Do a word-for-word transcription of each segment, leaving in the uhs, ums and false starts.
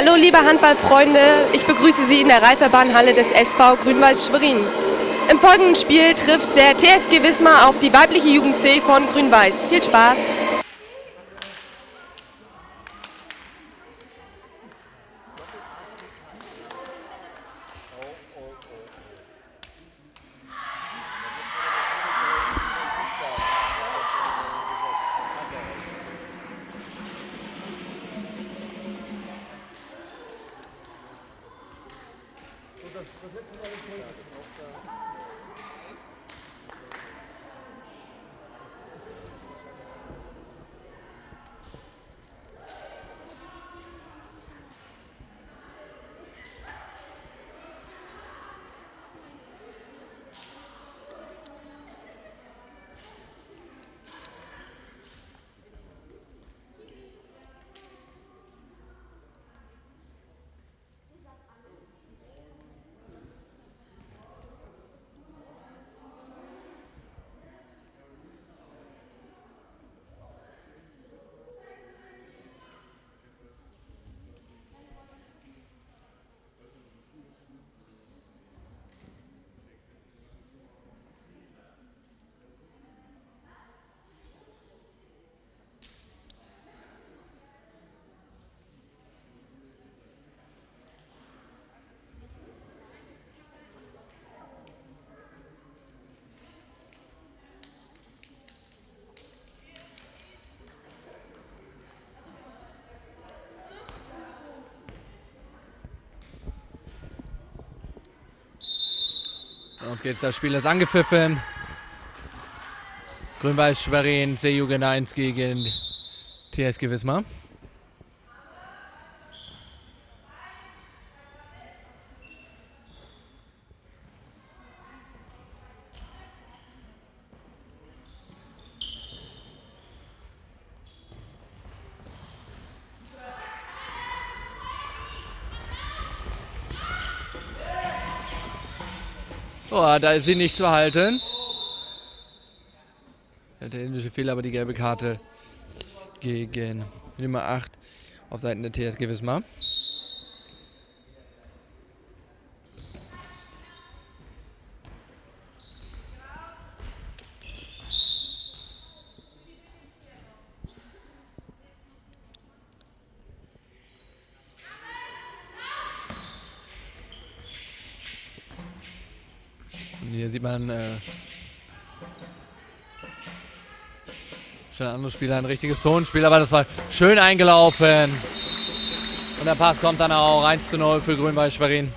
Hallo liebe Handballfreunde, ich begrüße Sie in der Reifebahnhalle des S V Grün-Weiß Schwerin. Im folgenden Spiel trifft der T S G Wismar auf die weibliche Jugend C von Grün-Weiß. Viel Spaß! Und geht's, das Spiel ist angepfiffen. Grün-Weiß Schwerin, C-Jugend eins gegen T S G Wismar. Oh, da ist sie nicht zu halten. Der technische Fehler, aber die gelbe Karte gegen Nummer acht auf Seiten der T S G Wismar. Und hier sieht man äh, schon ein anderes Spieler, ein richtiges Zonenspiel, aber das war schön eingelaufen. Und der Pass kommt dann auch eins zu null für Grün-Weiß Schwerin.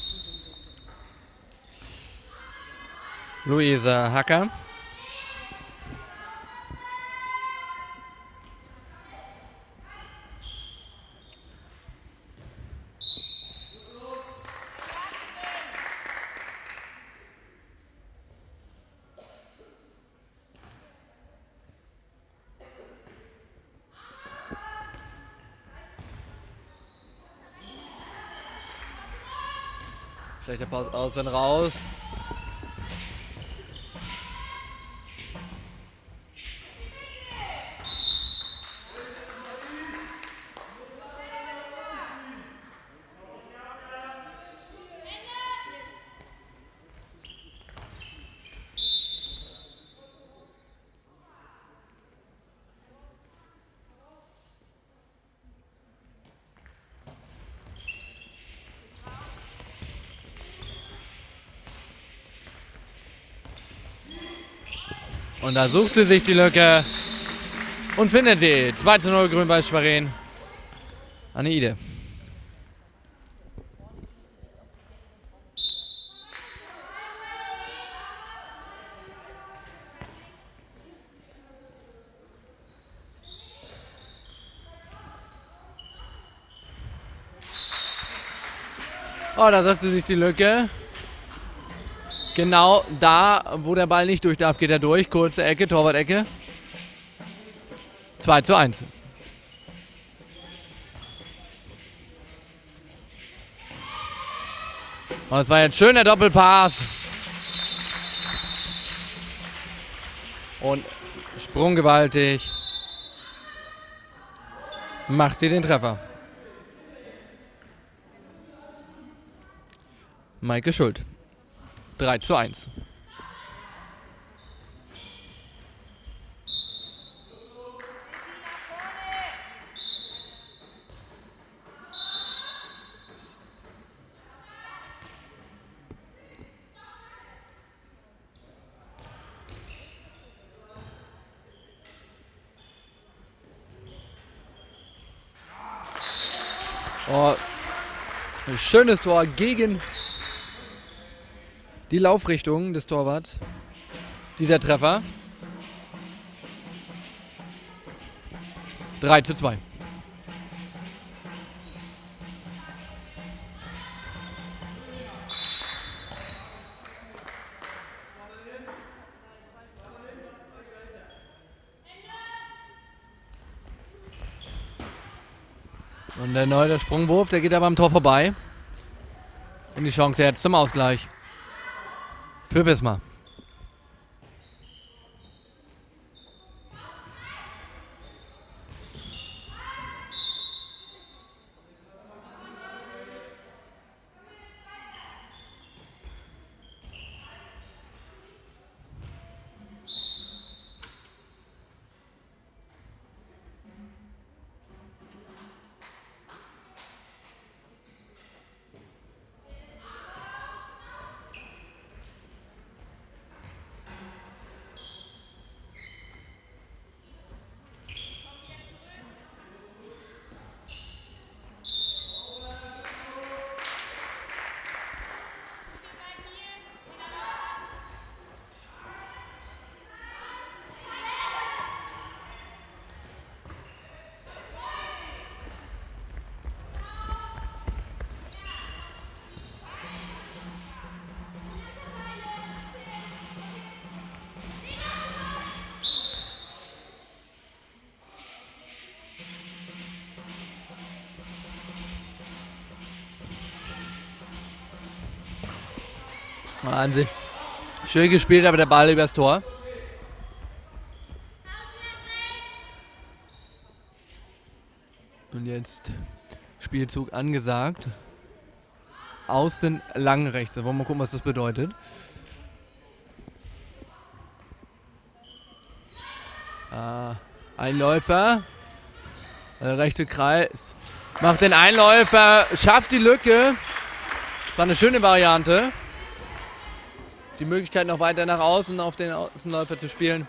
Luisa Hacker. Schlechter Pass außen raus. Und da sucht sie sich die Lücke und findet sie. zwei zu null Grün-Weiß Schwerin. Anne Ide. Oh, da sucht sie sich die Lücke. Genau da, wo der Ball nicht durch darf, geht er durch. Kurze Ecke, Torwart-Ecke. zwei zu eins. Und es war jetzt schöner Doppelpass. Und sprunggewaltig macht sie den Treffer. Maike Schuld. drei zu eins. Oh, ein schönes Tor gegen die Laufrichtung des Torwarts. Dieser Treffer. drei zu zwei. Und der neue Sprungwurf, der geht aber am Tor vorbei. Und die Chance jetzt zum Ausgleich für Wismar. Wahnsinn. Schön gespielt, aber der Ball übers Tor. Und jetzt Spielzug angesagt. Außen lang rechts. Wollen wir mal gucken, was das bedeutet. Ah, Einläufer. Der rechte Kreis. Macht den Einläufer. Schafft die Lücke. Das war eine schöne Variante. Die Möglichkeit noch weiter nach außen auf den Außenläufer zu spielen.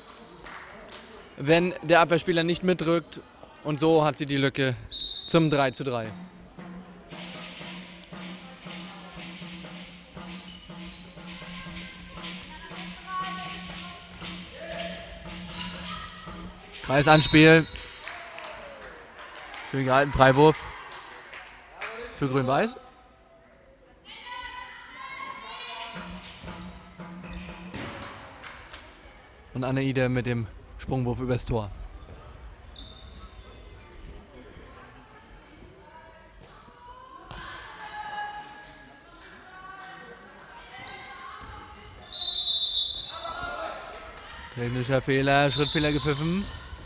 Wenn der Abwehrspieler nicht mitdrückt. Und so hat sie die Lücke zum drei zu drei. Kreisanspiel. Schön gehalten, Freiwurf für Grün-Weiß. Und Anne-Ida mit dem Sprungwurf übers Tor. Technischer Fehler, Schrittfehler gepfiffen.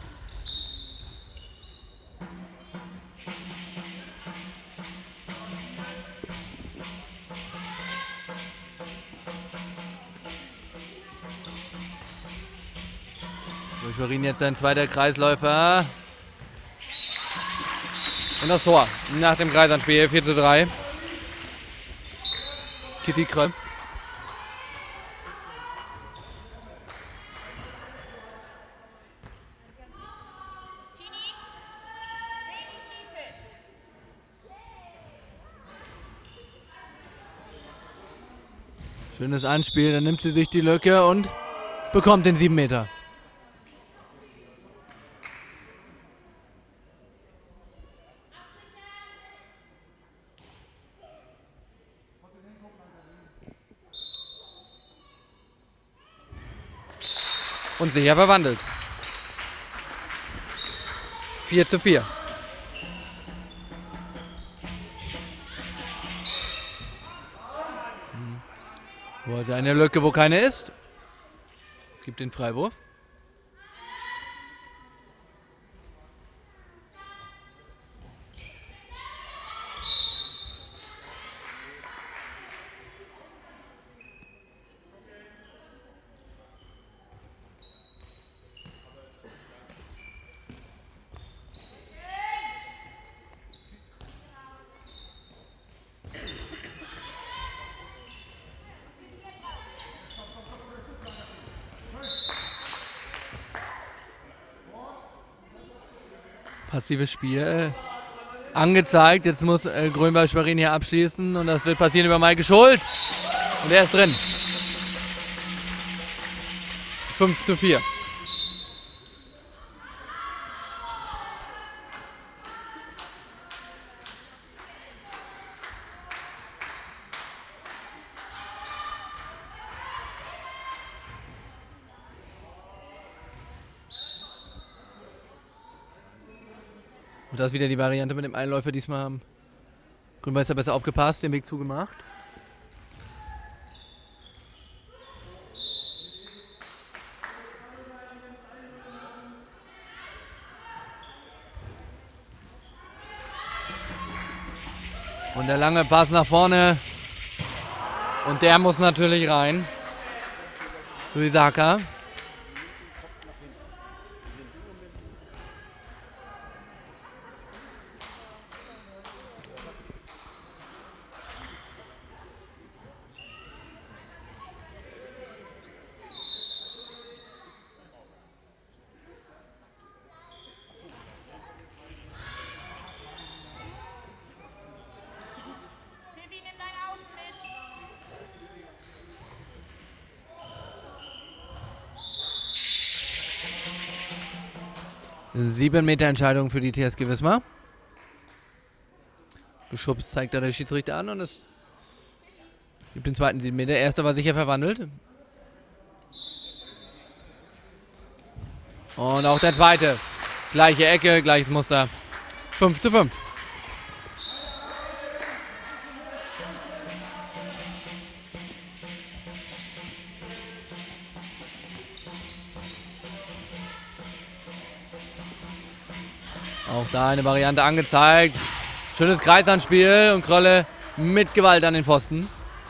Schwerin jetzt sein zweiter Kreisläufer. Und das Tor nach dem Kreisanspiel, vier zu drei. Kitty Kröll. Schönes Anspiel, dann nimmt sie sich die Lücke und bekommt den sieben Meter. Und sicher verwandelt. vier zu vier. Hm. Wollte eine Lücke, wo keine ist. Gibt den Freiwurf. Passives Spiel angezeigt. Jetzt muss äh, Grünwald-Schwerin hier abschließen und das wird passieren über Maike Schuld. Und er ist drin. fünf zu vier. Und das ist wieder die Variante mit dem Einläufer. Diesmal haben Grünweiß besser aufgepasst, den Weg zugemacht. Und der lange Pass nach vorne. Und der muss natürlich rein. Luisaka. Sieben Meter Entscheidung für die T S G Wismar. Geschubst zeigt da der Schiedsrichter an und es gibt den zweiten sieben Meter. Der erste war sicher verwandelt. Und auch der zweite. Gleiche Ecke, gleiches Muster. fünf zu fünf. Auch da eine Variante angezeigt. Schönes Kreisanspiel und Krölle mit Gewalt an den Pfosten.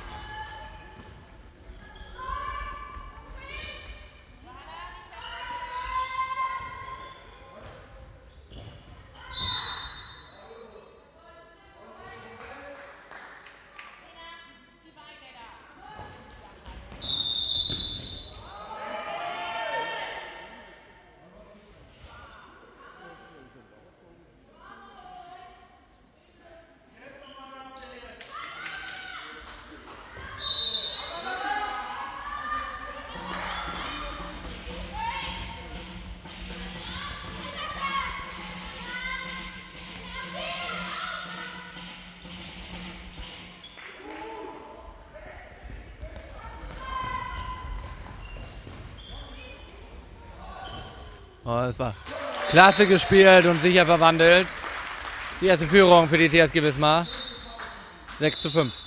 Oh, das war klasse gespielt und sicher verwandelt. Die erste Führung für die T S G Wismar. sechs zu fünf.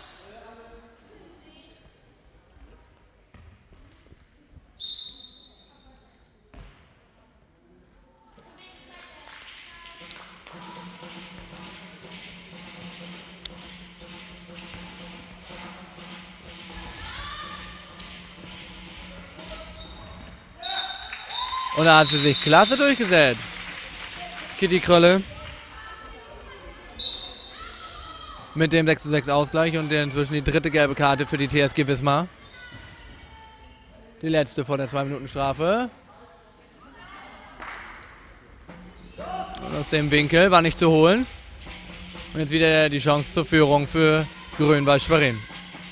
Und da hat sie sich klasse durchgesetzt. Kitty Krölle. Mit dem sechs zu sechs Ausgleich und inzwischen die dritte gelbe Karte für die T S G Wismar. Die letzte vor der zwei Minuten Strafe. Und aus dem Winkel war nicht zu holen. Und jetzt wieder die Chance zur Führung für Grünwald-Schwerin.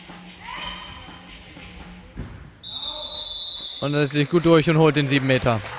Und er setzt sich gut durch und holt den sieben Meter.